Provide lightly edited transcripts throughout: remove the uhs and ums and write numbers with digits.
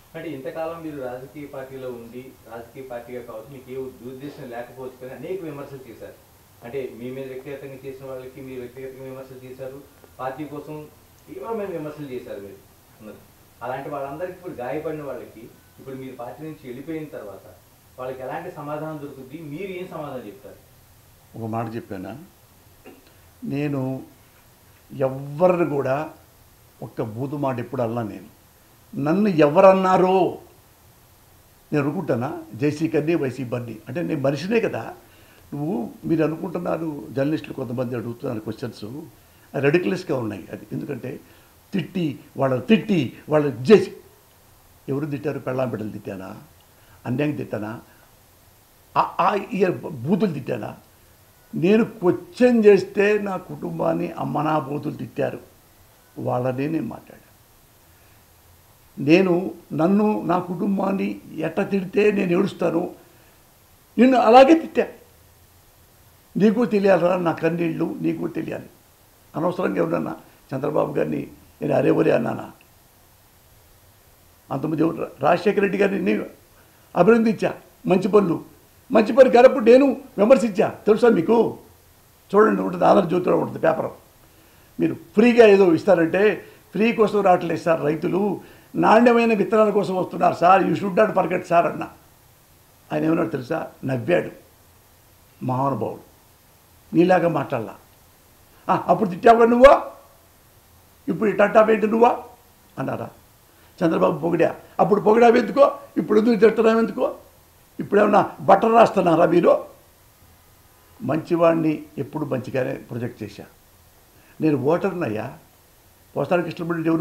అంటే ఇంతకాలం మీరు రాజకీయ పార్టీలో ఉండి రాజకీయ పార్టీగా కావచ్చు మీకు ఏ దురుద్దేశం లేకపోవచ్చు కానీ అనేక విమర్శలు చేశారు. అంటే మీ మీద వ్యక్తిగతంగా చేసిన వాళ్ళకి మీరు వ్యక్తిగతంగా విమర్శలు చేశారు, పార్టీ కోసం తీవ్రమైన విమర్శలు చేశారు మీరు ఉన్నది. అలాంటి వాళ్ళందరికీ ఇప్పుడు గాయపడిన వాళ్ళకి ఇప్పుడు మీరు పార్టీ నుంచి వెళ్ళిపోయిన తర్వాత వాళ్ళకి ఎలాంటి సమాధానం దొరుకుతుంది, మీరు ఏం సమాధానం చెప్తారు? ఒక మాట చెప్పానా, నేను ఎవరిని కూడా ఒక్క బూతు మాట ఎప్పుడు అన్నా. నన్ను ఎవరన్నారో నేను అనుకుంటానా, జేసీ కన్నీ వైసీ బన్నీ అంటే నేను మనిషినే కదా. మీరు అనుకుంటున్నారు జర్నలిస్టులు కొంతమంది అడుగుతున్నారు క్వశ్చన్స్ రెడిక్యులస్గా ఉన్నాయి. అది ఎందుకంటే తిట్టి వాళ్ళ చేసి ఎవరు తిట్టారు? పెళ్ళాం బిడ్డలు తిట్టానా? అన్యాయం తిట్టానా? బూతులు తిట్టానా? నేను క్వశ్చన్ చేస్తే నా కుటుంబాన్ని అమ్మనా బూతులు తిట్టారు, వాళ్ళనే నేను మాట్లాడాను. నన్ను నా కుటుంబాన్ని ఎట్ట తిడితే నేను ఏడుస్తాను, నిన్ను అలాగే తిట్టా. నీకు తెలియాలరా నా కన్నీళ్ళు, నీకు తెలియాలి. అనవసరంగా ఎవరన్నా చంద్రబాబు గారిని నేను అరేవరే అన్నానా? అంతమంది రాజశేఖర రెడ్డి గారిని నేను అభినందించా, మంచి పని కానప్పుడు నేను విమర్శించా. తెలుసా మీకు? చూడండి, ఉంటుంది ఆంధ్రజ్యోతిలో ఉంటుంది పేపర్. మీరు ఫ్రీగా ఏదో ఇస్తారంటే ఫ్రీ కోసం రావట్లేదు సార్, రైతులు నాణ్యమైన విత్తనాల కోసం వస్తున్నారు sir, you should not forget sir అన్న. ఆయన ఏమన్నాడు తెలుసా? నవ్వాడు మహానుభావుడు. నీలాగా మాట్లాడాల. అప్పుడు తిట్టావుగా నువ్వా, ఇప్పుడు ఇట్టంటావేంటి నువ్వా అన్నారా? చంద్రబాబు పొగిడా, అప్పుడు పొగిడావెందుకో, ఇప్పుడు ఎందుకు తిట్టడావెందుకో? ఇప్పుడేమన్నా బట్టలు రాస్తున్నారా మీరు? మంచివాడిని ఎప్పుడు మంచిగానే ప్రొజెక్ట్ చేశా. నేను ఓటర్నయ్యా. పోసాని కృష్ణమూర్తి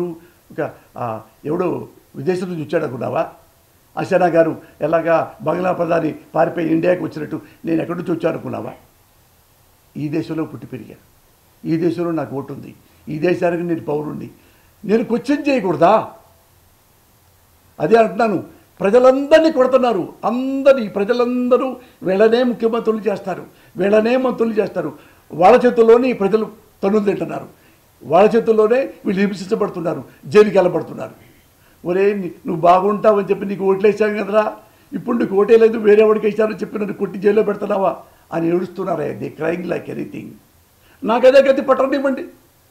ఎవడో విదేశం నుంచి వచ్చాడు అనుకున్నావా? అశనా గారు ఎలాగా బంగ్లా ప్రధాని పారిపోయి ఇండియాకి వచ్చినట్టు నేను ఎక్కడి నుంచి వచ్చాను అనుకున్నావా? ఈ దేశంలో పుట్టి పెరిగా, ఈ దేశంలో నాకు ఓటు ఉంది, ఈ దేశానికి నేను పౌరుణ్ణి. నేను క్వశ్చన్ చేయకూడదా? అదే అంటున్నాను. ప్రజలందరినీ కొడుతున్నారు, ప్రజలందరూ వీళ్ళనే ముఖ్యమంత్రులు చేస్తారు, వీళ్ళనే మంత్రులు చేస్తారు. వాళ్ళ చేతుల్లోనే ప్రజలు తన్నులు తింటున్నారు, వాళ్ళ చేతుల్లోనే వీళ్ళు హింసించబడుతున్నారు, జైలుకి వెళ్ళబడుతున్నారు. ఒరే నువ్వు బాగుంటావని చెప్పి నీకు ఓట్లేసాను కదరా, ఇప్పుడు నీకు ఓటే లేదు, వేరే వాడికి వేసానని చెప్పి నన్ను కొట్టి జైల్లో పెడుతున్నావా అని ఏడుస్తున్నారా? The crying like anything. నాకు అదే గతి పట్టనివ్వండి.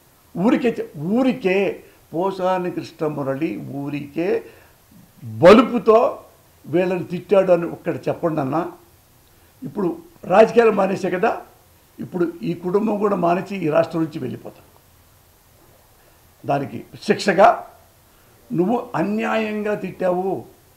ఊరికే పోసాని కృష్ణమురళి ఊరికే బలుపుతో వీళ్ళని తిట్టాడు అని ఒక్కటి చెప్పండి అన్న. ఇప్పుడు రాజకీయాలు మానేసే కదా, ఇప్పుడు ఈ కుటుంబం కూడా మానేసి ఈ రాష్ట్రం నుంచి వెళ్ళిపోతాం. దానికి శిక్షగా నువ్వు అన్యాయంగా తిట్టావు,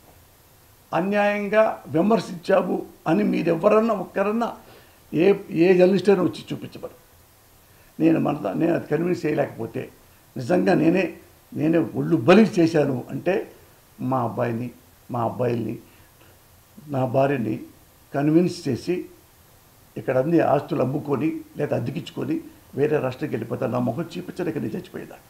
అన్యాయంగా విమర్శించావు అని మీరెవరన్నా ఒక్కరన్నా ఏ జర్నలిస్ట్ అయినా వచ్చి చూపించబరు. నేను అది కన్విన్స్ చేయలేకపోతే నిజంగా నేనే ఒళ్ళు బలి చేశాను అంటే మా అబ్బాయిల్ని నా భార్యని కన్విన్స్ చేసి ఇక్కడ అన్ని ఆస్తులు అమ్ముకొని లేదా అద్దెకించుకొని వేరే రాష్ట్రానికి వెళ్ళిపోతాను. నా మొహం చూపించలేక నేను చచ్చిపోయేదాన్ని.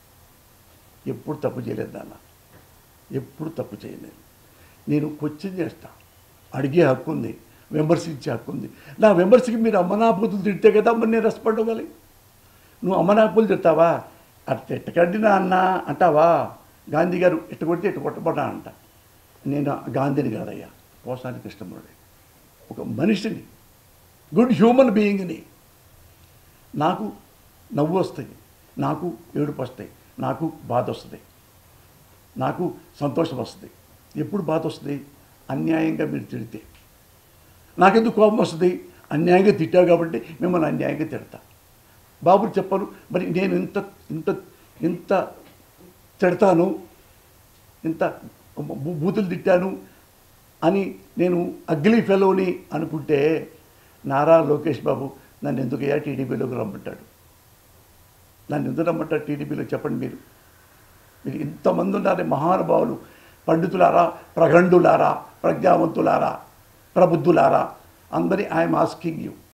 ఎప్పుడు తప్పు చేయలేదు నాన్న, ఎప్పుడు తప్పు చేయలేదు. నేను క్వశ్చన్ చేస్తా, అడిగే హక్కు ఉంది, విమర్శించే హక్కు ఉంది. నా విమర్శకి మీరు అమ్మనాపూతులు తిడితే కదా మరి నేను రెస్పాండ్ అవ్వాలి. నువ్వు అమ్మనాపులు తిడతావా? అట్లా తిట్టకండి నా అన్న అంటావా? గాంధీ గారు ఎట్టు కొడితే ఎట్టు కొట్టబడ్డా అంట. నేను గాంధీని కాదయ్యా, పోసాని కృష్ణమురళి ఒక మనిషిని, గుడ్ హ్యూమన్ బీయింగ్ని. నాకు నవ్వు వస్తాయి, నాకు ఏడుపు వస్తాయి, నాకు బాధ వస్తుంది, నాకు సంతోషం వస్తుంది. ఎప్పుడు బాధ వస్తుంది? అన్యాయంగా మీరు తిడితే. నాకెందుకు కోపం వస్తుంది? అన్యాయంగా తిట్టావు కాబట్టి మిమ్మల్ని అన్యాయంగా తిడతా. బాబుని చెప్పను మరి నేను ఇంత ఇంత ఇంత తిడతాను, ఇంత బూతులు తిట్టాను అని నేను అగ్లీ ఫెలోని అనుకుంటే నారా లోకేష్ బాబు నన్ను ఎందుకయ్యా టీడీపీలోకి రమ్మంటాడు? నన్ను ఎందుకు రమ్మంటాడు టీడీపీలో? చెప్పండి మీరు. ఇంతమంది ఉన్నారు మహానుభావులు, పండితులారా, ప్రగండులారా, ప్రజ్ఞావంతులారా, ప్రబుద్ధులారా, అందరి ఐఎమ్ ఆస్కింగ్ యూ.